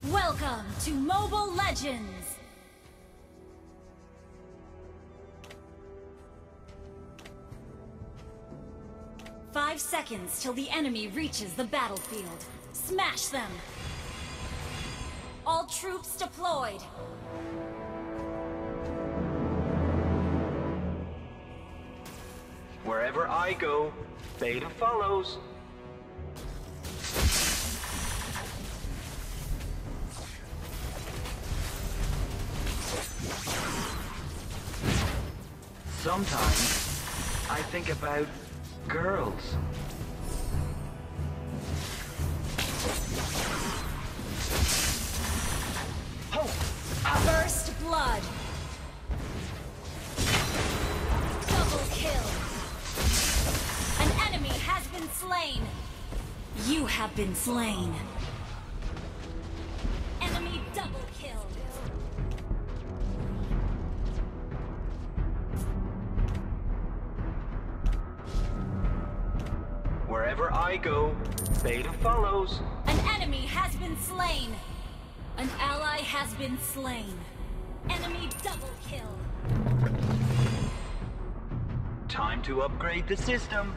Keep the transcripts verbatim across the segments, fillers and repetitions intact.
Welcome to Mobile Legends! Five seconds till the enemy reaches the battlefield. Smash them! All troops deployed! Wherever I go, Beta follows. Sometimes I think about girls. Oh. First blood. Double kill. An enemy has been slain. You have been slain. Enemy double kill. Wherever I go, Beta follows. An enemy has been slain. An ally has been slain. Enemy double kill. Time to upgrade the system.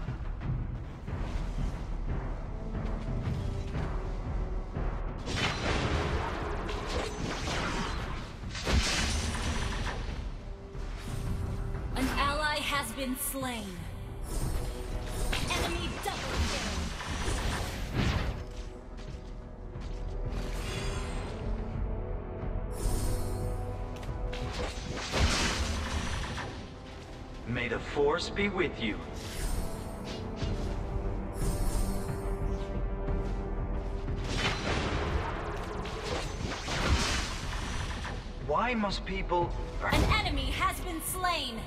An ally has been slain. Enemy double kill. May the Force be with you. Why must people... An enemy has been slain.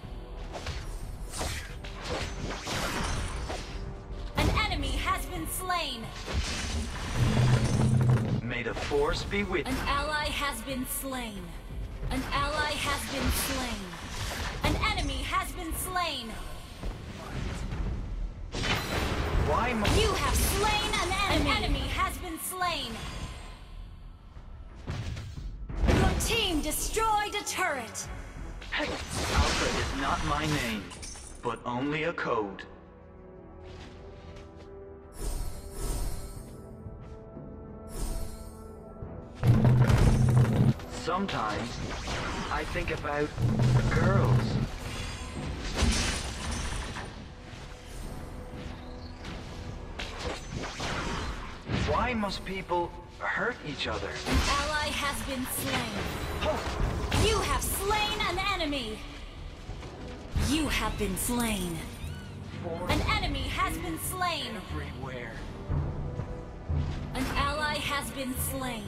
An enemy has been slain. May the Force be with you. An ally has been slain. An ally has been slain. An enemy has been slain. Why must... You have slain an enemy. An enemy has been slain. Your team destroyed a turret. Hey, Alpha is not my name, but only a code. Sometimes I think about girls. Why must people hurt each other? An ally has been slain. Oh. You have slain an enemy. You have been slain. An enemy has been slain. Everywhere. An ally has been slain.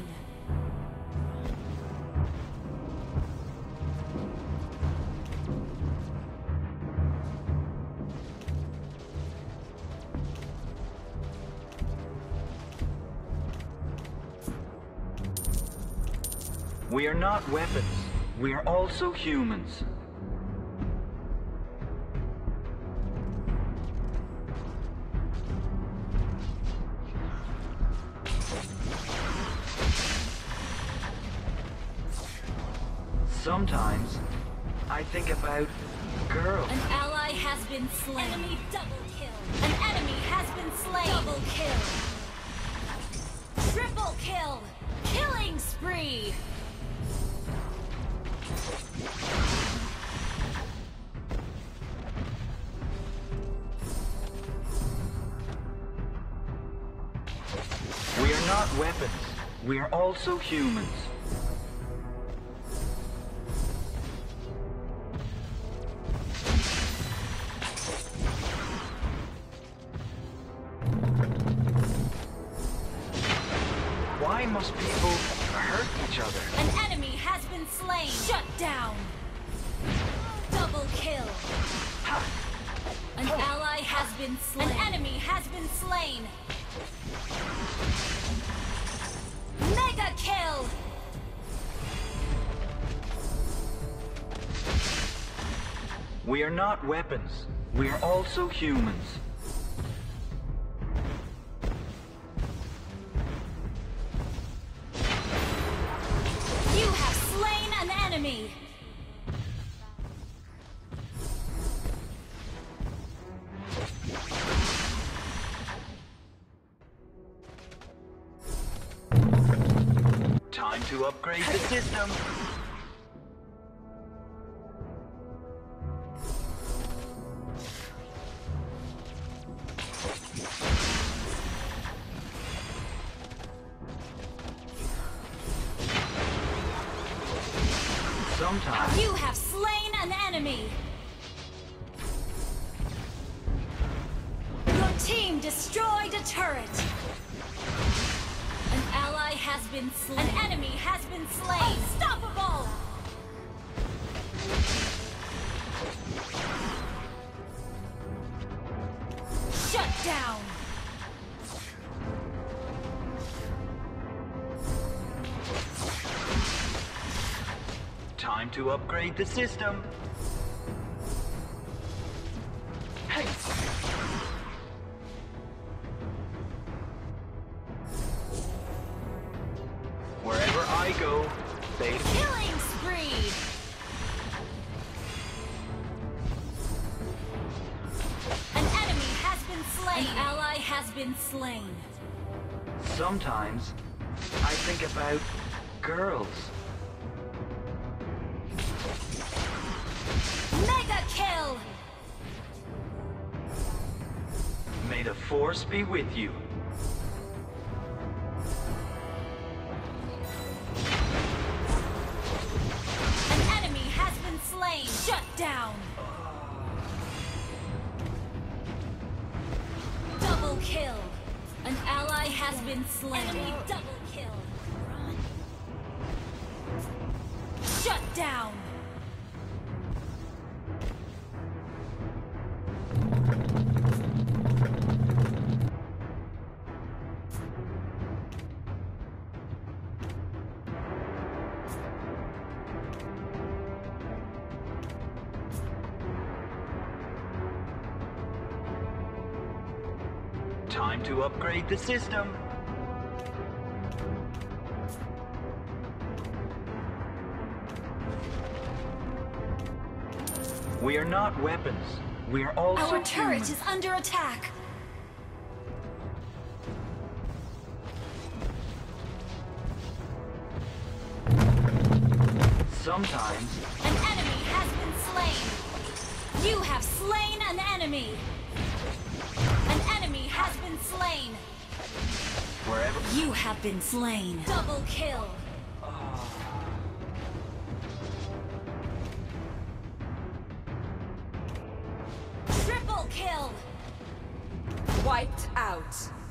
We are not weapons. We are also humans. Sometimes I think about girls. An ally has been slain. Enemy double kill. An enemy has been slain. Double kill. Triple kill. Killing spree. We are not weapons. We are also humans. Why must people hurt each other? An enemy has been slain. Shut down. Double kill. Ha! An Oh. ally has been slain. An enemy has been slain. Mega kill. We are not weapons. We are also humans. to upgrade the system. Sometimes. You have slain an enemy. Your team destroyed a turret. An ally has been slain. An enemy has been slain. Unstoppable! Shut down! Time to upgrade the system. Hey! Wherever I go, they... Killing spree! An enemy has been slain. An ally has been slain. Sometimes, I think about girls. Mega kill! May the Force be with you. An enemy has been slain. Shut down. Double kill. An ally has been slain. Enemy double kill. Run. Shut down. Time to upgrade the system. We are not weapons. We are also Our turret human. is under attack. Sometimes. An enemy has been slain. You have slain an enemy. An enemy has been slain. Wherever. You have been slain. Double kill. Triple kill. Wiped out.